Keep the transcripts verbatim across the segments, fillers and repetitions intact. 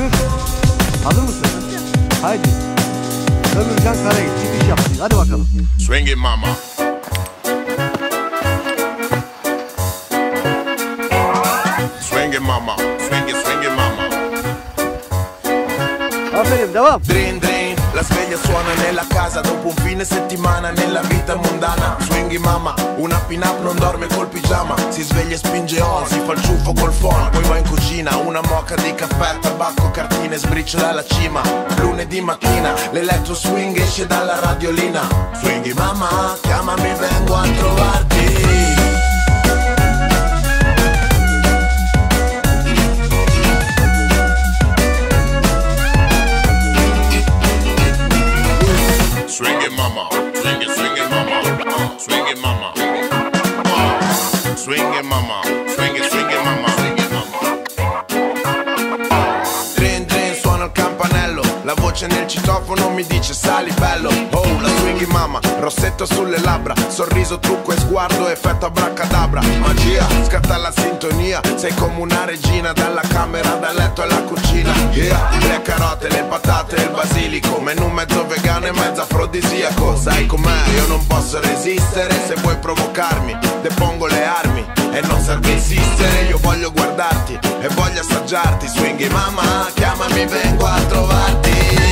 Ömür, hazır mısın? Haydi. Ömürcan Karagil çıkış yaptı. Hadi bakalım. Swing it mama. Swing it mama. Swing it, swing it mama. Aferin, devam. Drin drin, la sveglia suona nella casa dopo un fine settimana nella vita mondana. Swingy mamma, una pin-up non dorme col pigiama, si sveglia e spinge on, si fa il ciuffo col phon, poi va in cucina, una moca di caffè, tabacco, cartine, sbriciola alla cima. Lunedì mattina, l'elettro swing esce dalla radiolina. Swingy mamma, chiamami, vengo a trovarti. Swing it mama, swing it, swing it mama, uh, swing it mama, uh, swing it mama, swing it, swing it mama, swing it mama. Drin drin suona il campanello, la voce nel citofono mi dice sali bello. Oh, la swingy mamma, rossetto sulle labbra, sorriso, trucco e sguardo, effetto abracadabra. Magia, scatta la sintonia, sei come una regina, dalla camera, dal letto alla cucina. Yeah, le carote, le patate e il basilico, menù mezzo vegano e mezzo afrodisiaco. Sai com'è, io non posso resistere, se vuoi provocarmi, depongo le armi e non serve insistere. Io voglio guardarti e voglio assaggiarti. Swingy mamma, chiamami, vengo a trovarti.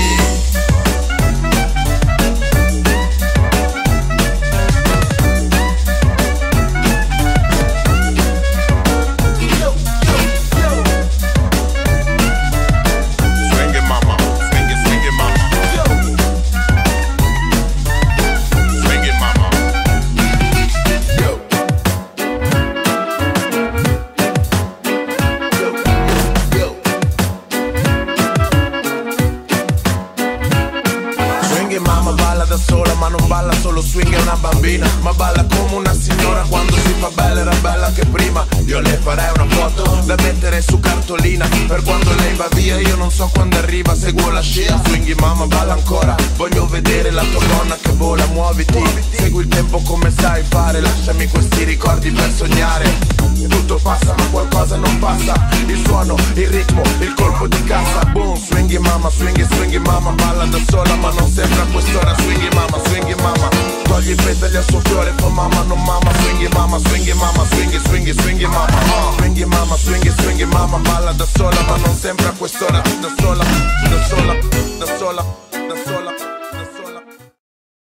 Swing è una bambina, ma balla come una signora. Quando si fa bella era bella che prima. Io le farei una foto da mettere su cartolina, per quando lei va via io non so quando arriva. Seguo la scia, swingy mamma balla ancora. Voglio vedere la tua donna che vola, muoviti. Segui il tempo come sai fare, lasciami questi ricordi per sognare. Tutto passa ma qualcosa non passa, il suono, il ritmo, il colpo di cassa. Boom, swingy mamma, swingy, swingy mamma. Balla da sola ma non sempre a quest'ora. Swingy mamma, swingy mamma. Togli i petali al suo fiore, fa mamma non mamma. Swingy mamma, swingy mamma, swingy, swingy, swingy mamma. uh. Swingy mamma, swingy, swingy mamma. Balla da sola ma non sempre a quest'ora. Da sola, da sola, da sola, da sola.